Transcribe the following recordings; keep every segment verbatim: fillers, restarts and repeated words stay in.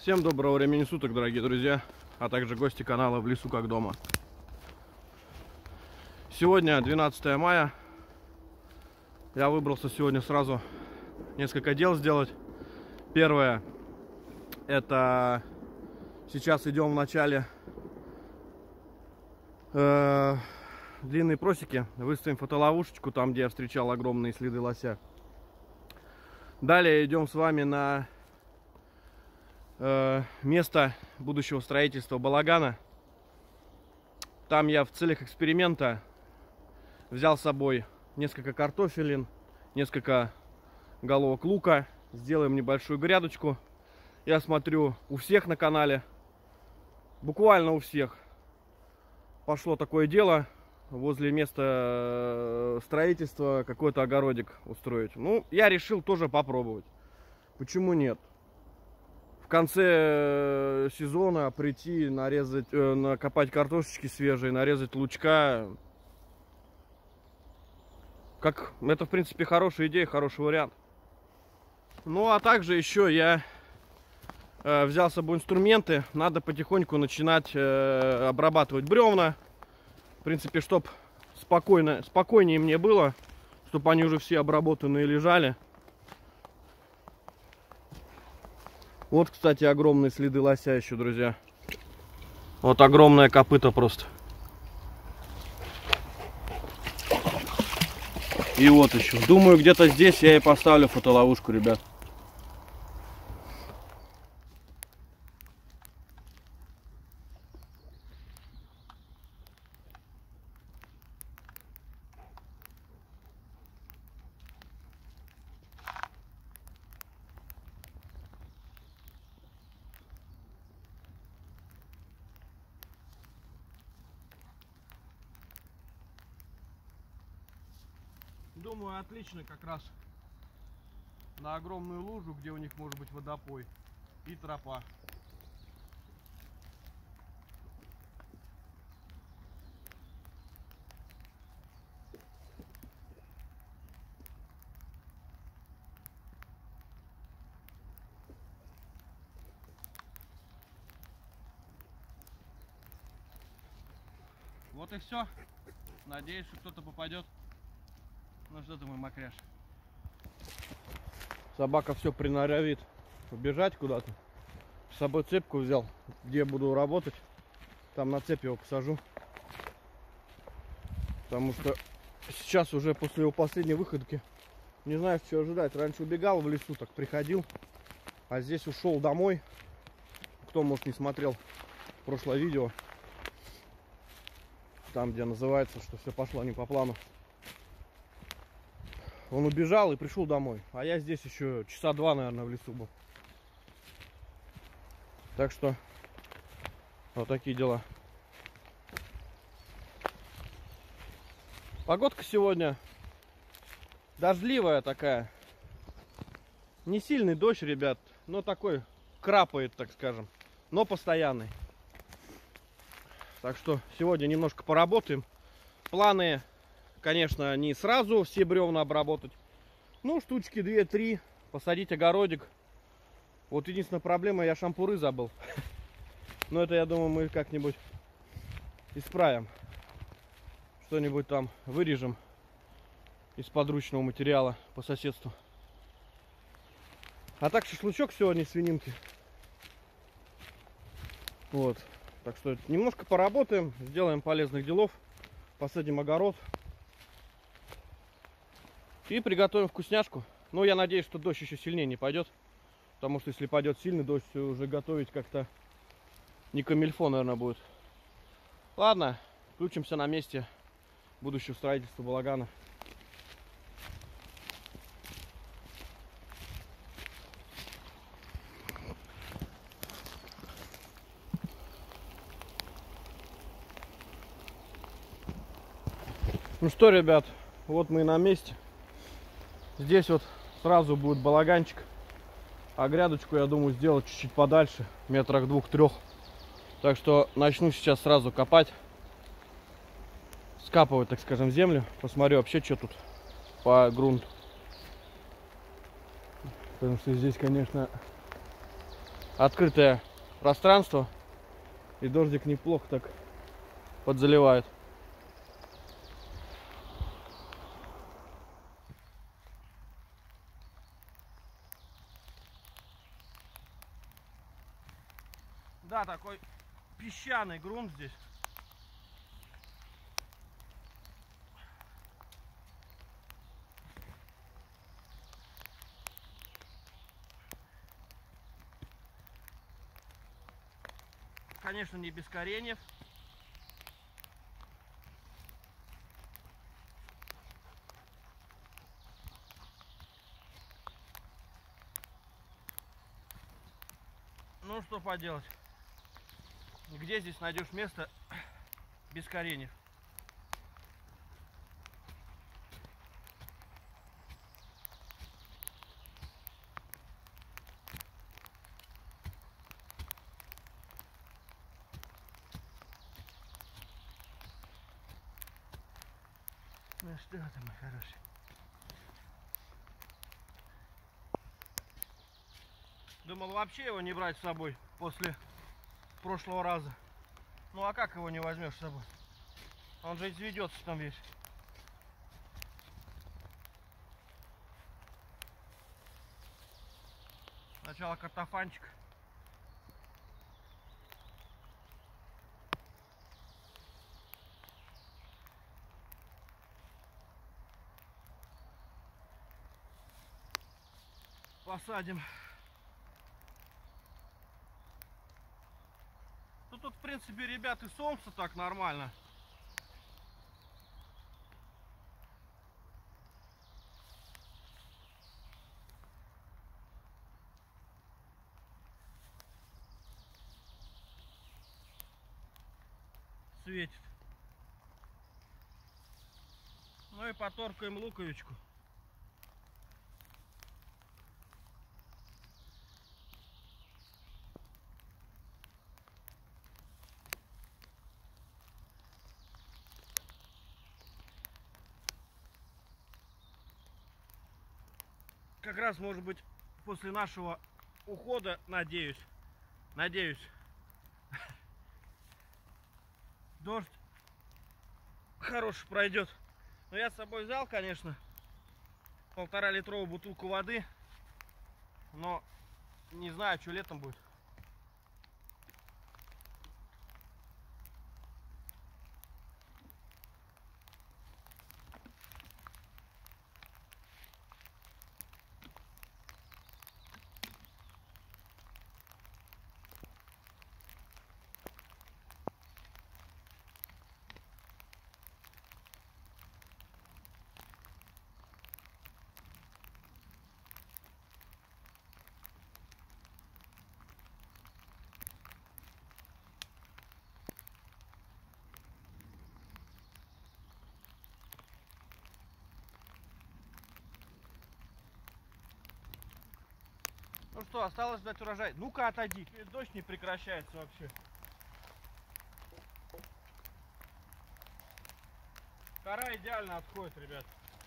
Всем доброго времени суток, дорогие друзья, а также гости канала «В лесу как дома». Сегодня двенадцатое мая. Я выбрался сегодня сразу несколько дел сделать. Первое, это сейчас идем в начале э, длинные просеки, выставим фотоловушечку там, где я встречал огромные следы лося. Далее идем с вами на э, место будущего строительства балагана. Там я в целях эксперимента взял с собой несколько картофелин, несколько головок лука. Сделаем небольшую грядочку. Я смотрю, у всех на канале, буквально у всех, пошло такое дело возле места строительства какой-то огородик устроить. Ну, я решил тоже попробовать. Почему нет? В конце сезона прийти, нарезать, э, накопать картошечки свежие, нарезать лучка. Как, это, в принципе, хорошая идея, хороший вариант. Ну, а также еще я э, взял с собой инструменты. Надо потихоньку начинать э, обрабатывать бревна. В принципе, чтобы спокойно, спокойнее мне было, чтобы они уже все обработанные лежали. Вот, кстати, огромные следы лося еще, друзья. Вот огромное копыто просто. И вот еще. Думаю, где-то здесь я и поставлю фотоловушку, ребят. Думаю, отлично как раз на огромную лужу, где у них может быть водопой и тропа. Вот и все. Надеюсь, что кто-то попадет. Ну что ты, мой мокряш? Собака все приноровит побежать куда-то. С собой цепку взял, где буду работать. Там на цепь его посажу. Потому что сейчас уже после его последней выходки не знаю, что ожидать. Раньше убегал в лесу, так приходил. А здесь ушел домой. Кто, может, не смотрел прошлое видео. Там, где называется, что все пошло не по плану. Он убежал и пришел домой. А я здесь еще часа два, наверное, в лесу был. Так что вот такие дела. Погодка сегодня дождливая такая. Не сильный дождь, ребят, но такой крапает, так скажем. Но постоянный. Так что сегодня немножко поработаем. Планы, конечно, не сразу все бревна обработать. Ну, штучки две-три. Посадить огородик. Вот единственная проблема, я шампуры забыл. Но это, я думаю, мы как-нибудь исправим. Что-нибудь там вырежем из подручного материала по соседству. А так шашлычок сегодня, свининки. Вот. Так что немножко поработаем, сделаем полезных делов. Посадим огород. И приготовим вкусняшку. Но я надеюсь, что дождь еще сильнее не пойдет. Потому что если пойдет сильный дождь, уже готовить как-то не камильфо, наверное, будет. Ладно, включимся на месте будущего строительства балагана. Ну что, ребят, вот мы и на месте. Здесь вот сразу будет балаганчик. А грядочку, я думаю, сделать чуть-чуть подальше, метрах двух-трех. Так что начну сейчас сразу копать. Скапывать, так скажем, землю. Посмотрю вообще, что тут по грунту. Потому что здесь, конечно, открытое пространство. И дождик неплохо так подзаливает. Да, такой песчаный грунт здесь. Конечно, не без кореньев. Ну, что поделать. Где здесь найдешь место без кореньев? Ну что ты, мой хороший? Думал вообще его не брать с собой после прошлого раза. Ну а как его не возьмешь с собой? Он же изведется там весь. Сначала картофанчик. Посадим. Ну тут, в принципе, ребят, и солнце так нормально. Светит. Ну и поторкаем луковичку. Как раз, может быть, после нашего ухода, надеюсь, надеюсь, дождь хороший пройдет. Но я с собой взял, конечно, полтора литровую бутылку воды, но не знаю, что летом будет. Ну что, осталось ждать урожай. Ну-ка, отойди. Дождь не прекращается вообще. Кора идеально отходит, ребят.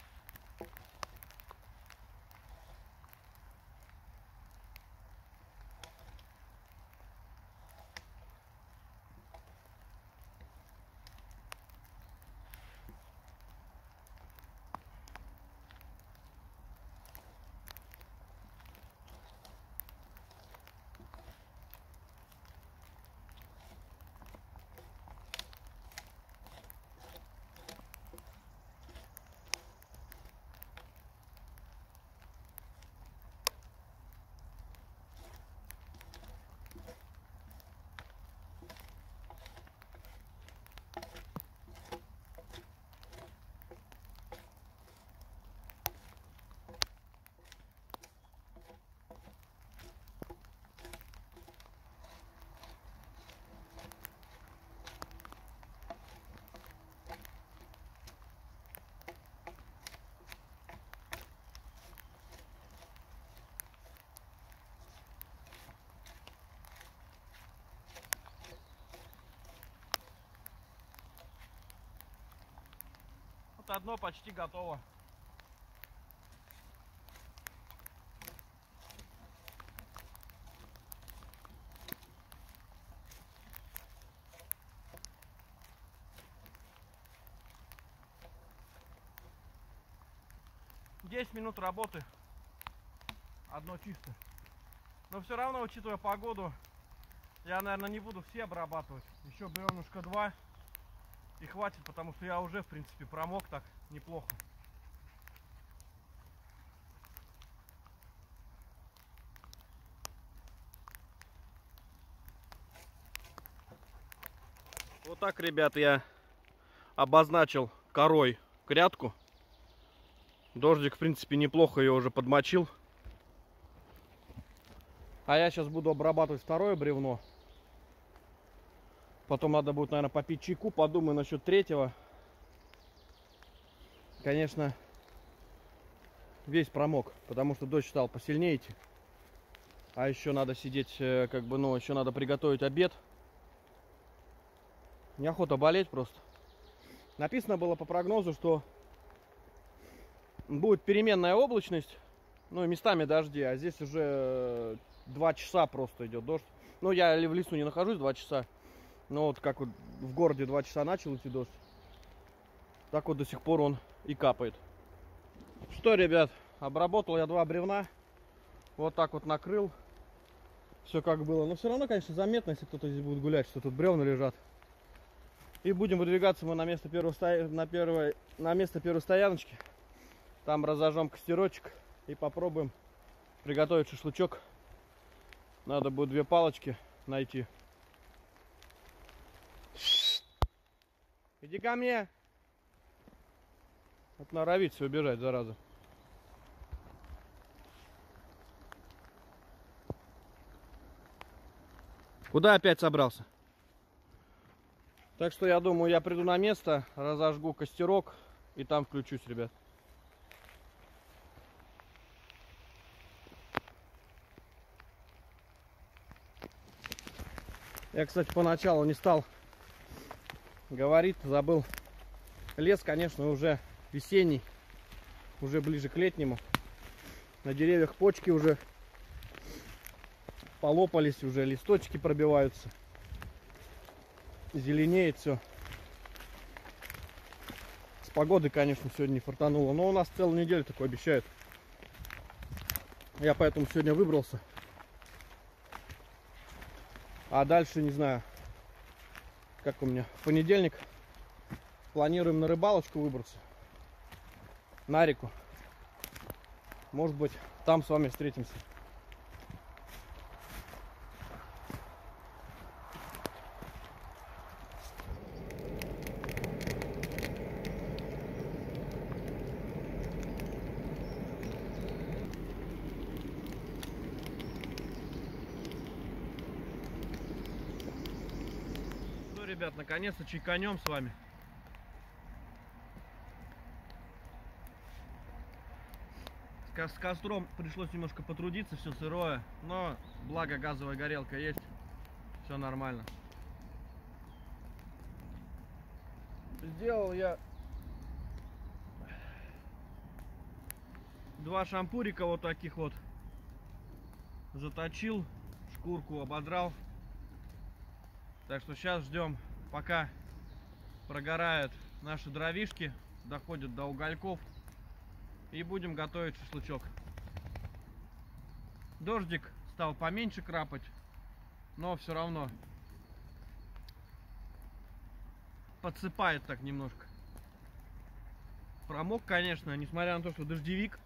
Вот одно почти готово. десять минут работы. Одно чисто. Но все равно, учитывая погоду, я, наверное, не буду все обрабатывать. Еще бревнышко два и хватит, потому что я уже, в принципе, промок так неплохо. Вот так, ребят, я обозначил корой грядку. Дождик, в принципе, неплохо ее уже подмочил. А я сейчас буду обрабатывать второе бревно. Потом надо будет, наверное, попить чайку. Подумаю насчет третьего. Конечно, весь промок, потому что дождь стал посильнее идти. А еще надо сидеть, как бы, ну, еще надо приготовить обед. Неохота болеть просто. Написано было по прогнозу, что будет переменная облачность, ну и местами дожди, а здесь уже два часа просто идет дождь. Ну, я в лесу не нахожусь два часа, но вот как вот в городе два часа начал идти дождь, так вот до сих пор он и капает. Что, ребят, обработал я два бревна, вот так вот накрыл, все как было. Но все равно, конечно, заметно, если кто-то здесь будет гулять, что тут бревна лежат. И будем выдвигаться мы на место первой, на первой, на место первой стояночки. Там разожжем костерочек и попробуем приготовить шашлычок. Надо будет две палочки найти. Иди ко мне. Вот норовит все убежать, зараза. Куда опять собрался? Так что я думаю, я приду на место, разожгу костерок и там включусь, ребят. Я, кстати, поначалу не стал говорить, забыл. Лес, конечно, уже весенний, уже ближе к летнему. На деревьях почки уже полопались, уже листочки пробиваются. Зеленеет все. С погодой, конечно, сегодня не фартануло, но у нас целую неделю такое обещают. Я поэтому сегодня выбрался. А дальше не знаю, как у меня. В понедельник планируем на рыбалочку выбраться. На реку. Может быть, там с вами встретимся. Ребят, наконец-то чайканем с вами. С костром пришлось немножко потрудиться, все сырое, но благо газовая горелка есть, все нормально. Сделал я два шампурика вот таких вот, заточил, шкурку ободрал. Так что сейчас ждем, пока прогорают наши дровишки, доходят до угольков, и будем готовить шашлычок. Дождик стал поменьше крапать, но все равно подсыпает так немножко. Промок, конечно, несмотря на то, что дождевик,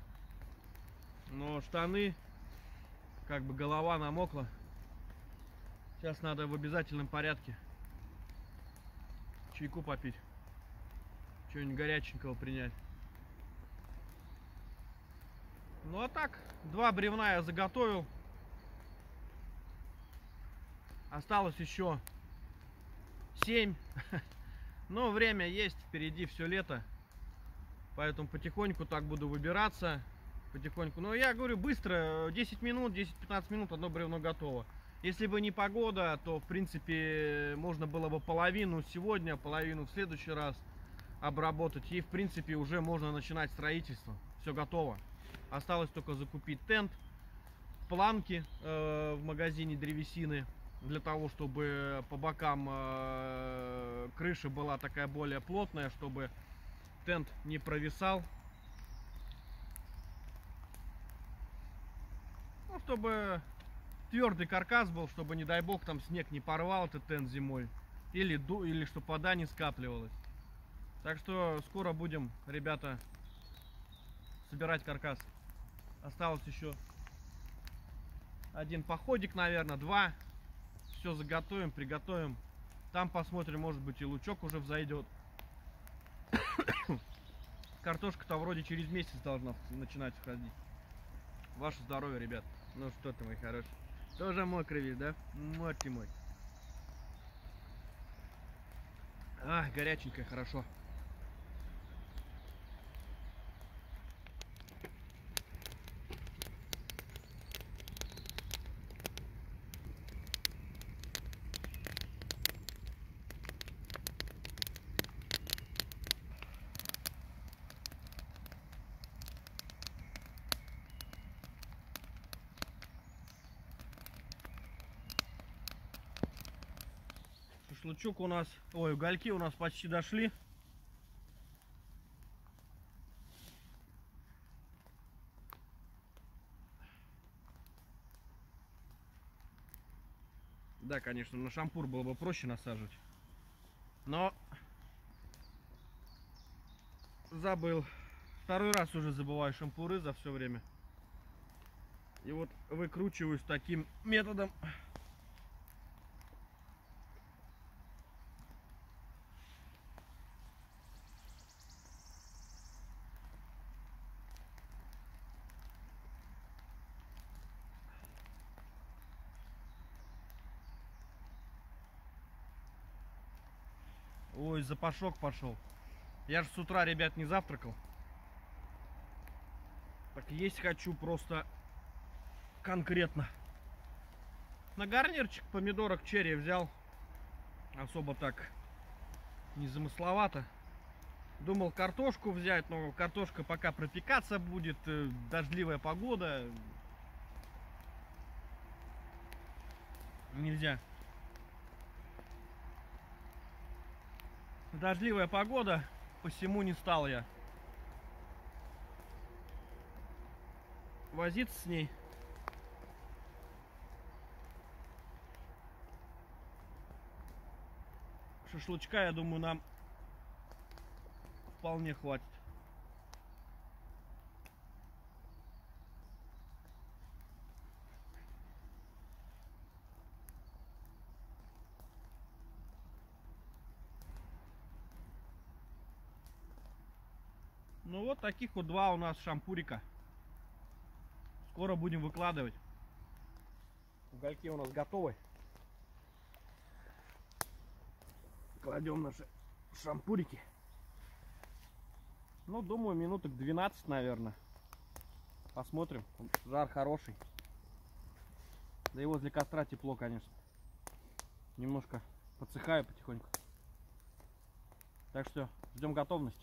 но штаны, как бы голова намокла. Сейчас надо в обязательном порядке чайку попить, что-нибудь горяченького принять. Ну а так, два бревна я заготовил. Осталось еще семь. Но время есть, впереди все лето. Поэтому потихоньку так буду выбираться. Потихоньку. Но я говорю, быстро, десять минут, десять-пятнадцать минут одно бревно готово. Если бы не погода, то, в принципе, можно было бы половину сегодня, половину в следующий раз обработать. И, в принципе, уже можно начинать строительство. Все готово. Осталось только закупить тент, планки э, в магазине древесины, для того, чтобы по бокам э, крыша была такая более плотная, чтобы тент не провисал. Ну, чтобы твердый каркас был, чтобы, не дай бог, там снег не порвал этот тент зимой. Или, или чтобы вода не скапливалась. Так что скоро будем, ребята, собирать каркас. Осталось еще один походик, наверное, два. Все заготовим, приготовим. Там посмотрим, может быть, и лучок уже взойдет. Картошка-то вроде через месяц должна начинать входить. Ваше здоровье, ребят. Ну что ты, мой хороший. Тоже мокрый весь, да? Мой ты мой. А, горяченькая, хорошо. Шашлычок у нас, ой, угольки у нас почти дошли. Да, конечно, на шампур было бы проще насаживать. Но забыл. Второй раз уже забываю шампуры за все время. И вот выкручиваюсь таким методом. Ой, запашок пошел. Я же с утра, ребят, не завтракал. Так есть хочу просто конкретно. На гарнирчик помидорок черри взял. Особо так незамысловато. Думал картошку взять, но картошка пока пропекаться будет. Дождливая погода. Нельзя. Дождливая погода, посему не стал я возиться с ней. Шашлычка, я думаю, нам вполне хватит. Ну вот таких вот два у нас шампурика. Скоро будем выкладывать. Угольки у нас готовы. Кладем наши шампурики. Ну, думаю, минуток двенадцать, наверное. Посмотрим. Жар хороший. Да и возле костра тепло, конечно. Немножко подсыхаю потихоньку. Так что ждем готовности.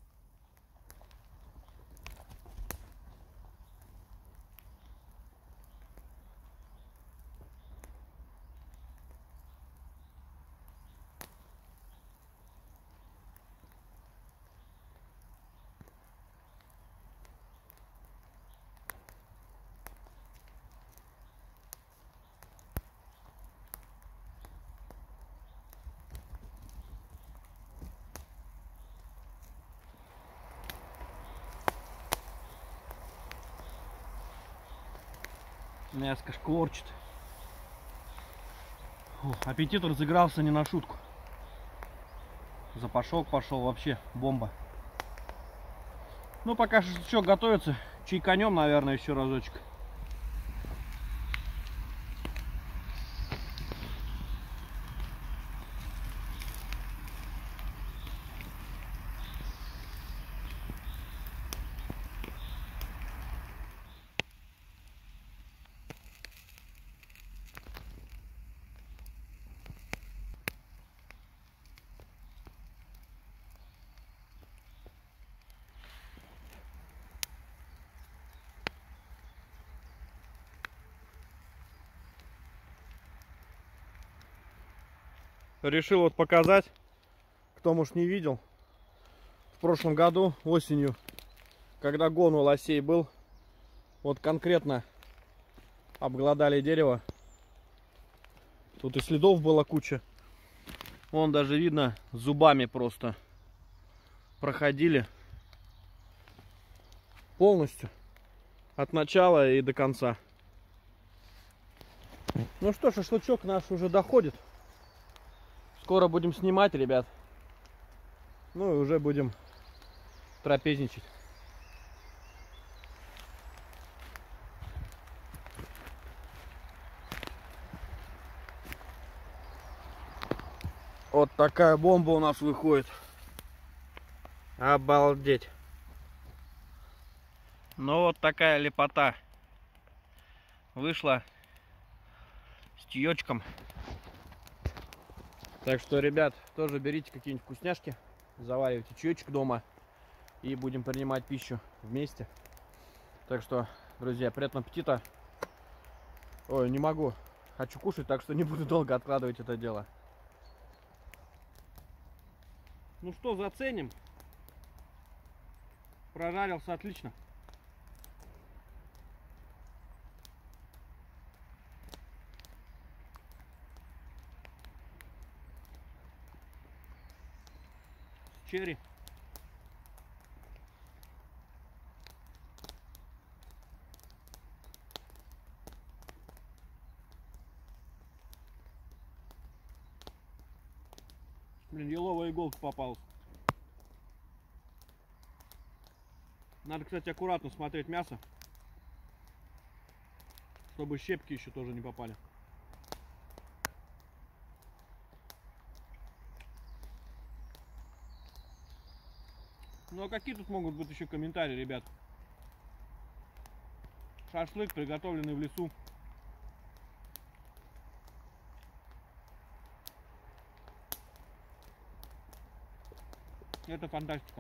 Мяско шкворчит. Фу, аппетит разыгрался не на шутку. Запашок пошел, вообще бомба. Ну, пока шашлычок готовится, чайканем, наверное, еще разочек. Решил вот показать, кто, может, не видел. В прошлом году осенью, когда гон у лосей был, вот конкретно Обглодали дерево. Тут и следов было куча. Вон даже видно, зубами просто проходили. Полностью. От начала и до конца. Ну что, шашлычок наш уже доходит. Скоро будем снимать, ребят. Ну и уже будем трапезничать. Вот такая бомба у нас выходит. Обалдеть. Ну вот такая лепота вышла с чаечком. Так что, ребят, тоже берите какие-нибудь вкусняшки, заваривайте чаечек дома и будем принимать пищу вместе. Так что, друзья, приятного аппетита. Ой, не могу. Хочу кушать, так что не буду долго откладывать это дело. Ну что, заценим. Прожарился отлично. Черри. Блин, еловая иголка попалась. Надо, кстати, аккуратно смотреть мясо, чтобы щепки еще тоже не попали. Ну а какие тут могут быть еще комментарии, ребят? Шашлык, приготовленный в лесу. Это фантастика.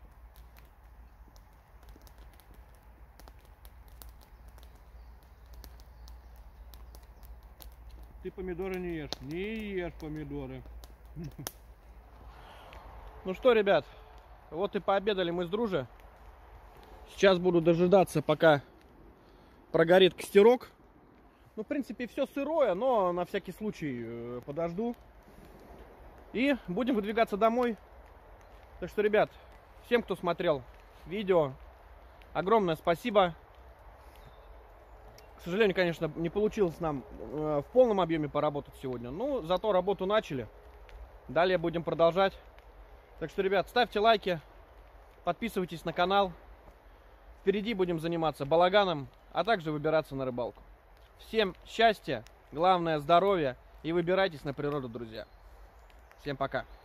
Ты помидоры не ешь. Не ешь помидоры. Ну что, ребят, вот и пообедали мы с Друже. Сейчас буду дожидаться, пока прогорит костерок. Ну, в принципе, все сырое, но на всякий случай подожду. И будем выдвигаться домой. Так что, ребят, всем, кто смотрел видео, огромное спасибо. К сожалению, конечно, не получилось нам э, в полном объеме поработать сегодня. Но зато работу начали. Далее будем продолжать. Так что, ребят, ставьте лайки, подписывайтесь на канал. Впереди будем заниматься балаганом, а также выбираться на рыбалку. Всем счастья, главное здоровья и выбирайтесь на природу, друзья. Всем пока.